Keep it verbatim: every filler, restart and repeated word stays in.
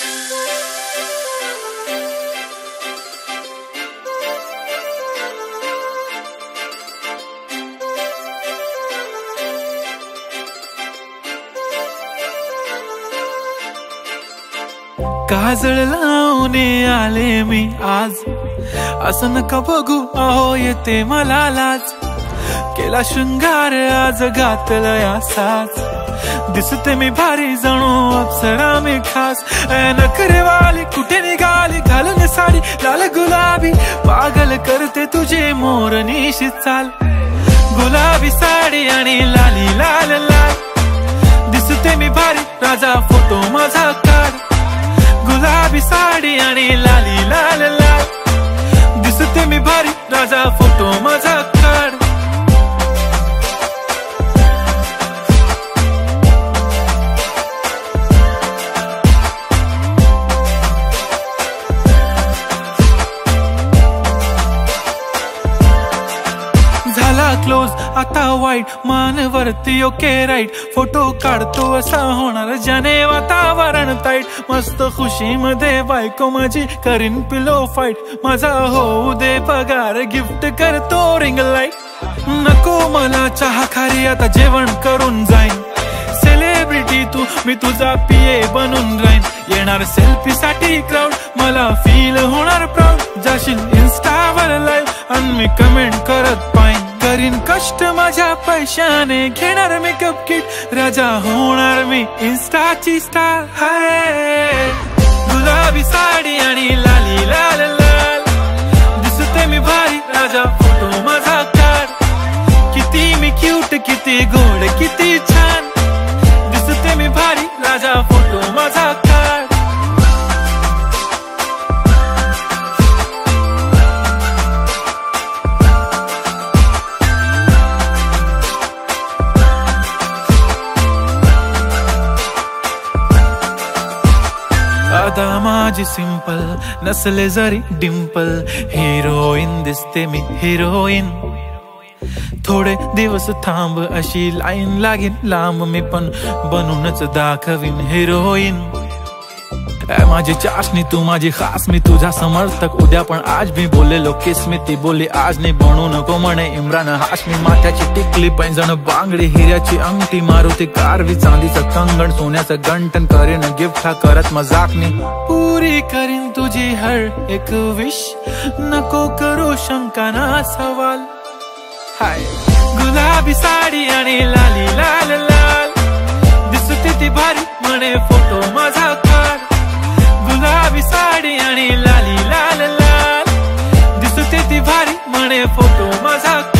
काजळ लावून आले मी आज, असं नका बघू अहो येते मला लाज. केला शृंगार आज घातलाय असाच, दिसते मी भारी जणू अप्सरा मी खास. नखरेवाली कुठे निघाली घालून साडी लाल गुलाबी, पागल करते तुझे मोरनीशी चाल. गुलाबी साडी आणि लाली लाल लाल, दिसते मी भारी राजा फोटो माझा काढ. गुलाबी साडी आणि लाली लाल लाल, दिसते मी भारी राजा फोटो माझा काढ. झाला क्लोज आता वाईट मानवरती ओके राईट, फोटो काढतो असा होणार ज्याने वातावरण ताईट. मस्त खुशी मध्ये बायको माझी करीन पिलो फाईट, माझा होऊ दे पगार गिफ्ट करतो रिंग लाईट. नको मला चहा खारी आता जेवण करून जाईन, सेलिब्रिटी तू मी तुझा पीए बनून राहीन. येणार सेल्फी साठी क्राऊड मला फील होणार प्राऊड, जाशील इन्स्टावर लाईव्ह आणि मी कमेंट करत पाईन. करीन कष्ट माझ्या पैशाने घेणार मेकअप किट, राजा होणार मी इन्स्टाची स्टार. हाय गुलाबी साडी आणि लाली लाल लाल, दिसते मी भारी राजा फोटो माझा काढ. किती मी क्यूट किती गोड किती छान, दिसते मी भारी राजा फोटो माझा काढ. अदा माझी सिंपल नसले जरी डिंपल, हिरोईन दिसते मी हिरोईन. थोडे दिवस थांब अशी लाईन लागेल लांब, मी पण बनूनच दाखवीन हिरोईन. माझी चाशनी तू माझी खास, मी तुझा समर्थक उद्या पण आज मी बोललेलो किस मी, ती बोली आज नाही बनू नको म्हणे इम्रान हाशमी. माथ्याची टिकली पैंजण बांगडी हिऱ्याची अंगठी, मारुती कारवी चांदीचं कंगण सोन्याचं गंटन. करीन गिफ्ट हा करत मजाकनी, पुरी करीन तुझी हर एक विश, नको करू शंका ना सवाल. हाय गुलाबी साडी आणि लाली लाल लाल, दिसते ती भारी म्हणे फोटो माझा काढ. गुलाबी साडी आणि लाली लाल लाल, दिसते ती भारी म्हणे फोटो माझा